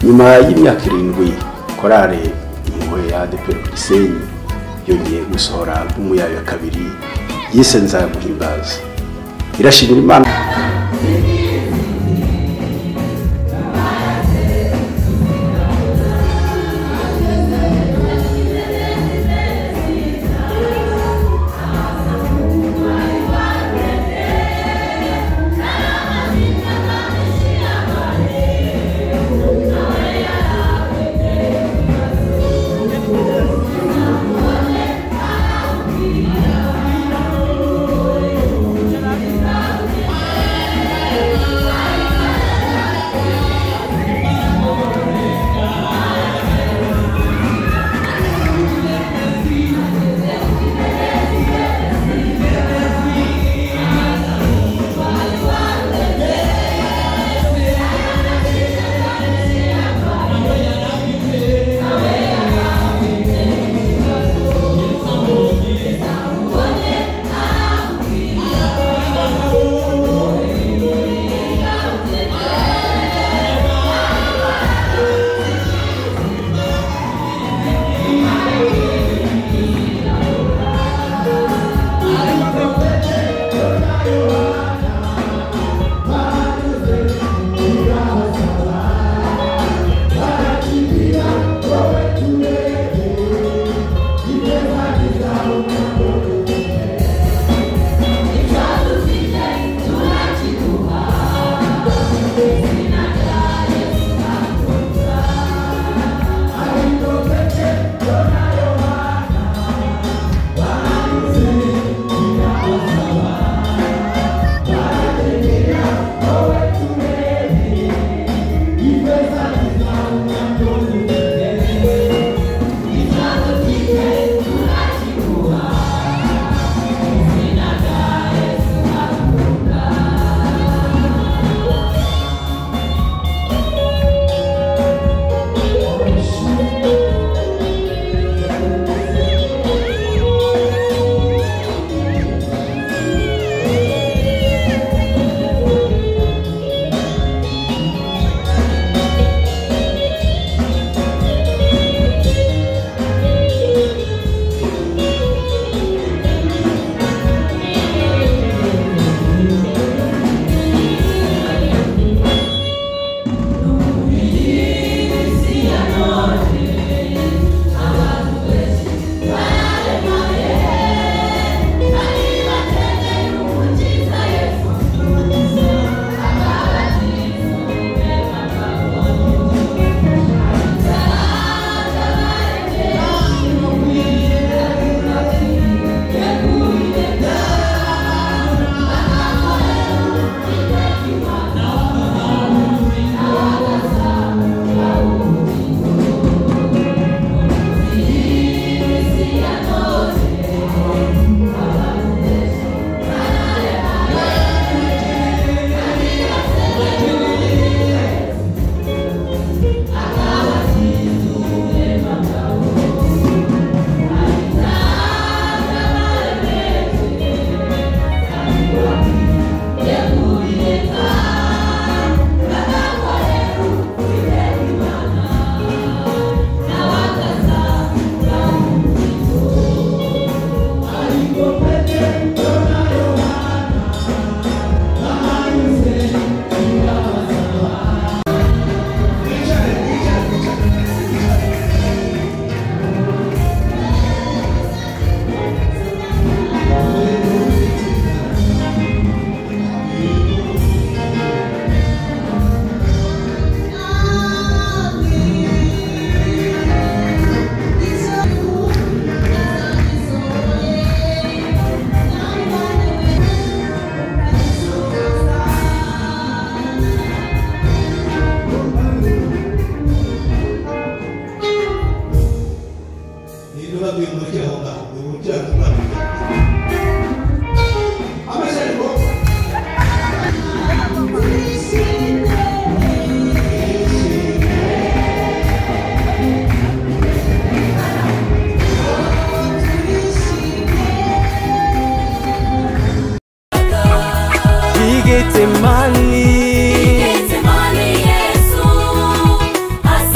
nyuma y'imyaka 7 korale impuhwe ya ADEPR Gisenyi yongeye gusohora album yayo ya kabiri yise Nzaguhimbaza. Irashimira Imana. Getsemani Yesu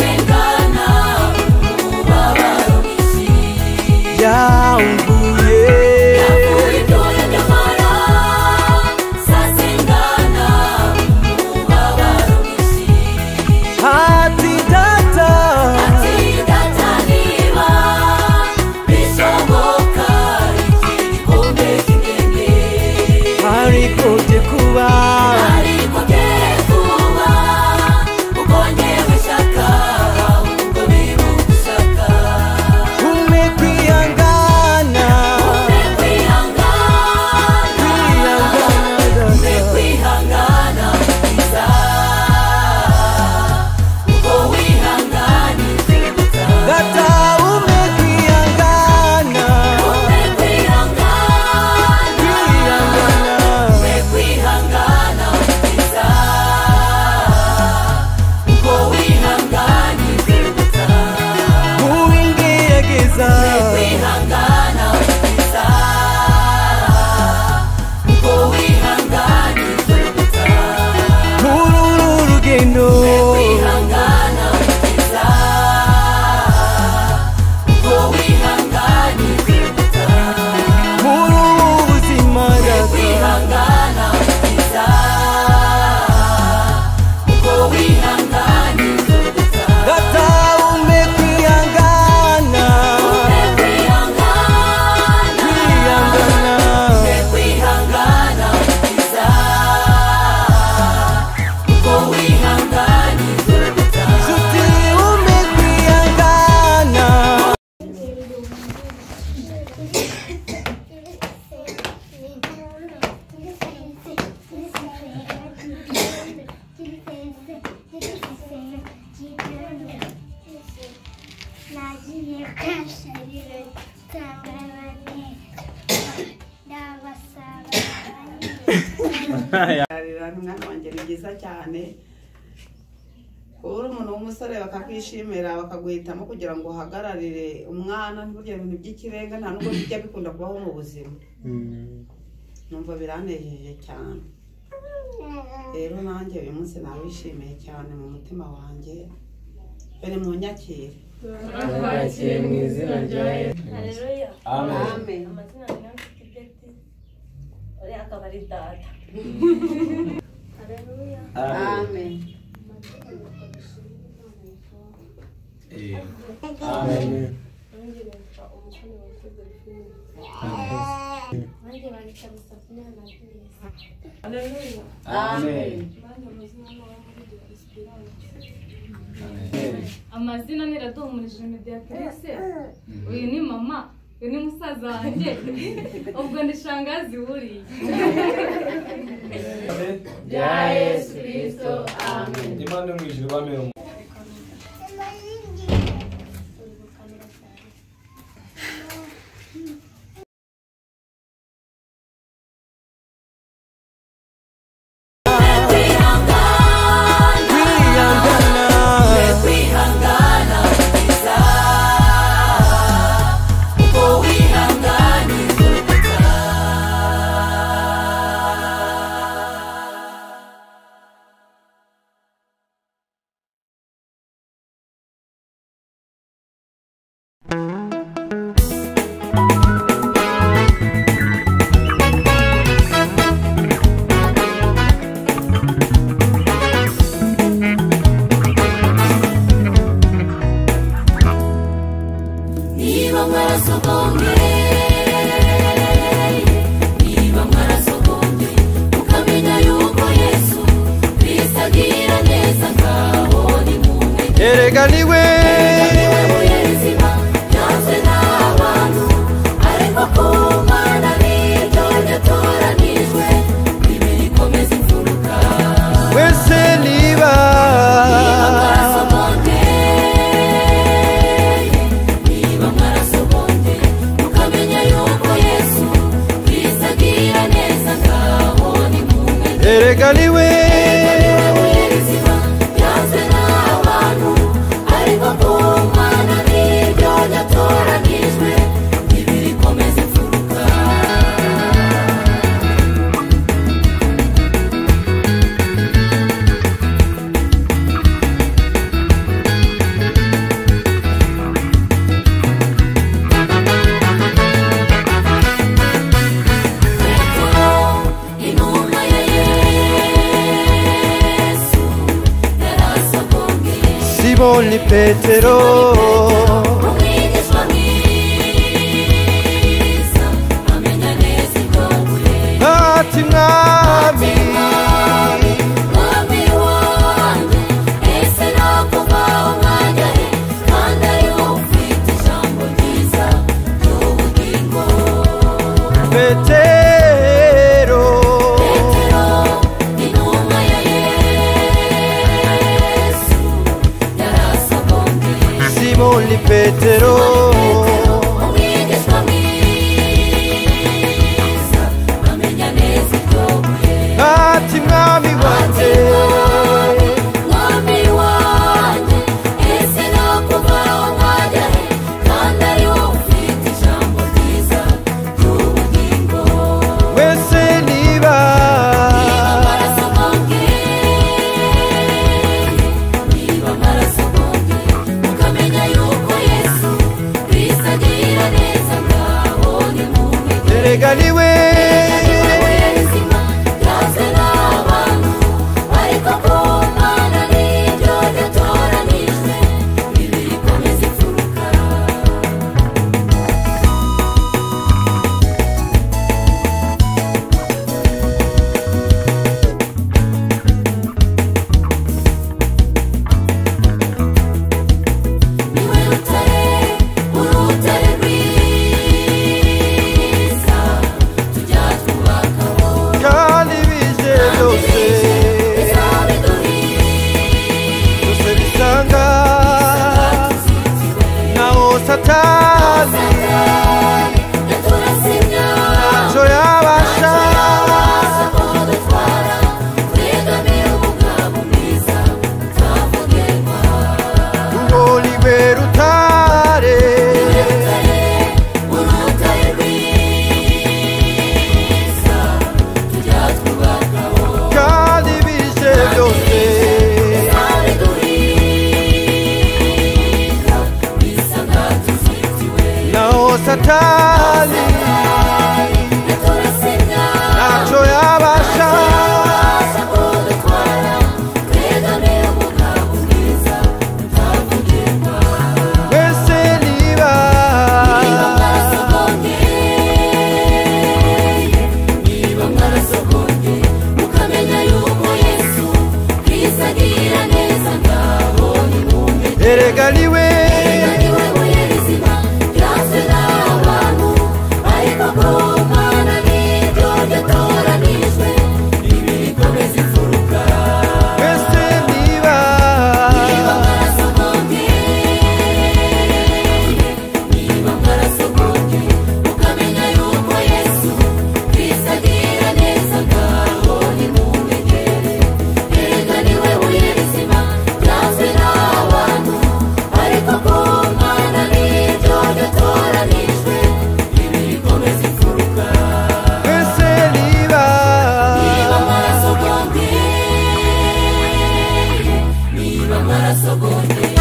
umwana wanjye ni byiza cyane uri umuntu w'umusore bakakwishimira bakaguhitamo kugira ngo uhagararire umwana ntibugire ibintu by'ikirenga nta nubwo bijya bikunda kubaho mu buzima numva biranejeje cyane rero nanjye uyu munsi nawishimiye cyane mu mutima wanjye bene mu nyakire twakiriye mu izina rya Yesu. Haleluya. Amen. Amazina ni Mfite Betty. Uri akaba ari data. Haleluya. Amen. Amen. Amazina ni Iraduhumurije Mediatrice. Uyu ni mama, uyu ni musaza wanjye. Ubwo ni shangazi wuriye. Ya Yesu Kristo. Amen. Imana mu ijuru bamera Simoni Petero Umwigishwa mwiza amenya neza ibyavuye ati mwami mwami wanjye ese nakuva umwanya he kandi ari wowe ufite ijambo ryiza ry'ubugingo Petero intumwa ya Yesu yarasabongeye Simoni Petero umwigishwa mwiza amenya neza ibyavuye ati mwami wanjye mwami wanjye ese nakuva umwanya he kandi ari wowe ufite ijambo ryiza ry'ubugingo wese niba amaraso bongeye ukamenya yuko Yesu Kristo agira neza ngaho ni mumwe erega niwe ubuzima bwazwe n'abantu ariko ku Mana nibyo byatoranijwe bibiri komeza imfuruka niwe rutare urutare rwiza tujya satani ntacyo yabasha wese niba erega niwe wese niba wese niba Amaraso gonge